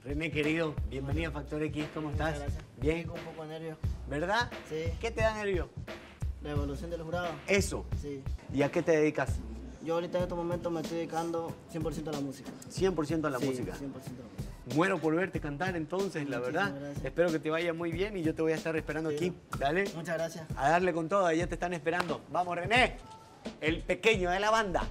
René, querido, bienvenido a Factor X, ¿cómo estás? Muchas gracias. Bien. Con un poco de nervio. ¿Verdad? Sí. ¿Qué te da nervio? La evolución del jurado. Eso. Sí. ¿Y a qué te dedicas? Yo ahorita en estos momentos me estoy dedicando 100% a la música. 100% a la Sí, música. 100% a la música. Muero por verte cantar entonces, la Muchísimas verdad. gracias. Espero que te vaya muy bien y yo te voy a estar esperando aquí. Dale. Muchas gracias. A darle con todo, ya te están esperando. Vamos, René, el pequeño de la banda.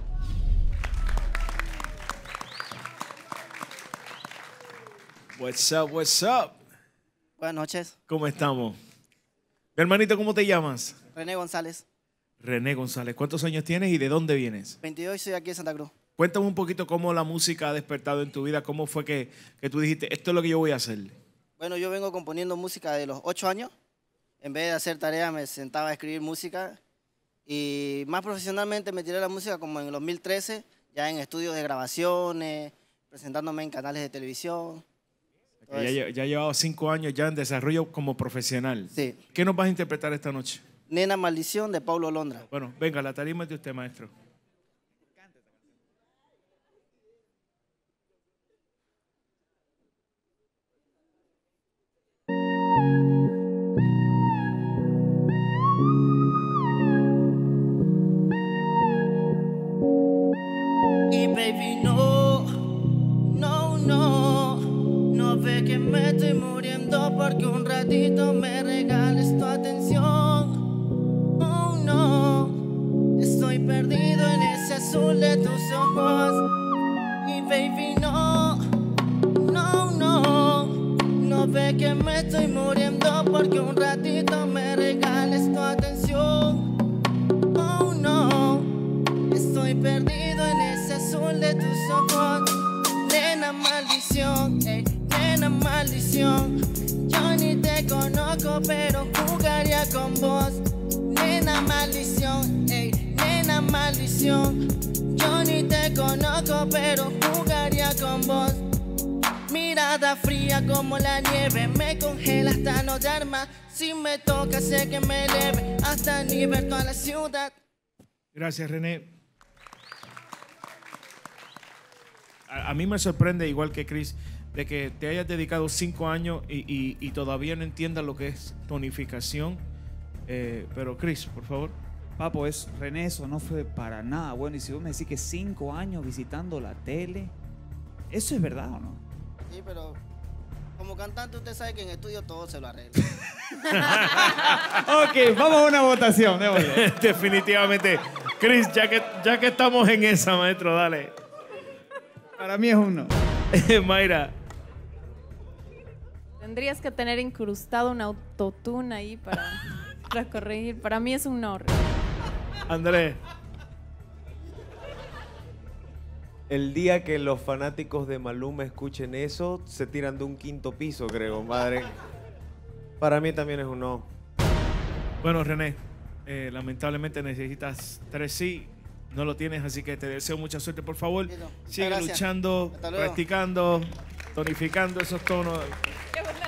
What's up, what's up? Buenas noches. ¿Cómo estamos? Mi hermanito, ¿cómo te llamas? René González. René González. ¿Cuántos años tienes y de dónde vienes? 22 y soy aquí en Santa Cruz. Cuéntame un poquito cómo la música ha despertado en tu vida. ¿Cómo fue que tú dijiste, esto es lo que yo voy a hacer? Bueno, yo vengo componiendo música de los 8 años. En vez de hacer tareas me sentaba a escribir música. Y más profesionalmente me tiré a la música como en el 2013, ya en estudios de grabaciones, presentándome en canales de televisión. Ya llevaba 5 años ya en desarrollo como profesional. Sí. ¿Qué nos vas a interpretar esta noche? Nena Maldición de Paulo Londra. Bueno, venga, la tarima es de usted, maestro. Y baby, no, no, no, no ve que me estoy muriendo porque un ratito me regales tu atención. Oh, no, estoy perdido en ese azul de tus ojos. Y baby, no, no, no, no ve que me estoy muriendo porque un ratito me regales tu atención. Oh, no, estoy perdido en ese azul de tus ojos. Nena maldición, nena maldición. Yo ni te conozco, pero jugaría con vos. Nena maldición, nena maldición. Yo ni te conozco, pero jugaría con vos. Mirada fría como la nieve, me congela hasta no dar más. Si me toca sé que me eleve hasta nivel toda la ciudad. Gracias, René. A mí me sorprende, igual que Chris, de que te hayas dedicado 5 años y todavía no entiendas lo que es tonificación. Pero Chris, por favor. Papo, René, eso no fue para nada bueno. Y si vos me decís que 5 años visitando la tele, ¿eso es verdad o no? Sí, pero como cantante usted sabe que en estudio todo se lo arregla. Ok, vamos a una votación. Démosle. Definitivamente. Chris, ya que estamos en esa, maestro, dale. Para mí es uno. Mayra. Tendrías que tener incrustado un autotune ahí para corregir. Para mí es un no. Andrés. El día que los fanáticos de Maluma escuchen eso, se tiran de un 5.º piso, creo, compadre. Para mí también es un no. Bueno, René, lamentablemente necesitas 3 sí. No lo tienes, así que te deseo mucha suerte. Por favor, Listo. sigue Gracias. luchando, Hasta luego. practicando, tonificando esos tonos.